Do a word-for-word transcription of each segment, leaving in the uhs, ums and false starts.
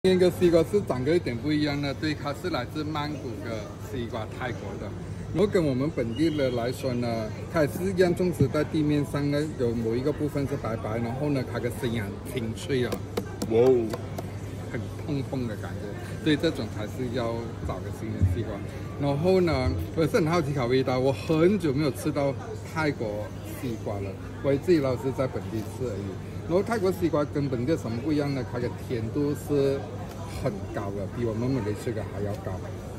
另一个西瓜是长得有点不一样的，对，它是来自曼谷的西瓜，泰国的。然后跟我们本地的来说呢，它也是一样种植在地面上呢，有某一个部分是白白，然后呢，它的声音很清脆啊，哇哦，很碰碰的感觉。所以这种才是要找个新的西瓜。然后呢，我也是很好奇它味道，我很久没有吃到泰国西瓜了，我自己老是在本地吃而已。 然后泰国西瓜跟本地什么不一样呢？它的甜度是很高的，比我们马来西亚还要高。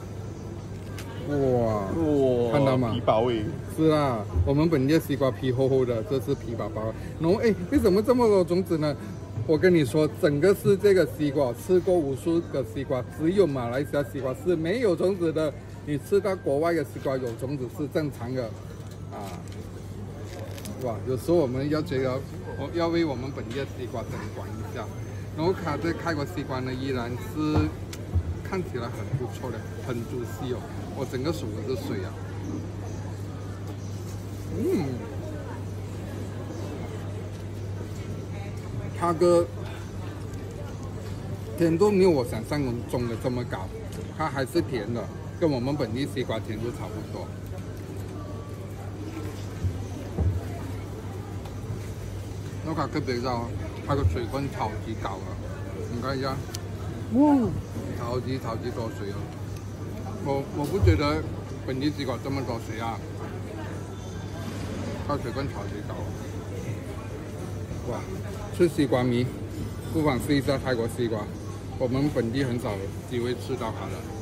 哇，哇看到吗？ 皮薄诶。 是啊，我们本地的西瓜皮厚厚的，这是皮薄薄。然后哎，为什么这么多种子呢？我跟你说，整个世界的西瓜，吃过无数个西瓜，只有马来西亚西瓜是没有种子的。你吃到国外的西瓜有种子是正常的，啊。 哇，有时候我们要觉得，我要为我们本地的西瓜争光一下。然后它这泰国西瓜呢，依然是看起来很不错的，很主细哦。我整个手都是水啊。嗯，它的甜度没有我想象中的这么高，它还是甜的，跟我们本地西瓜甜度差不多。 然后它特别绕，它的水分超级高啊！你看一下，哇，超级超级多水哦！我我不觉得本地西瓜这么多水啊，它水分超级高。哇，吃西瓜迷，不妨试一下泰国西瓜，我们本地很少有机会吃到它的。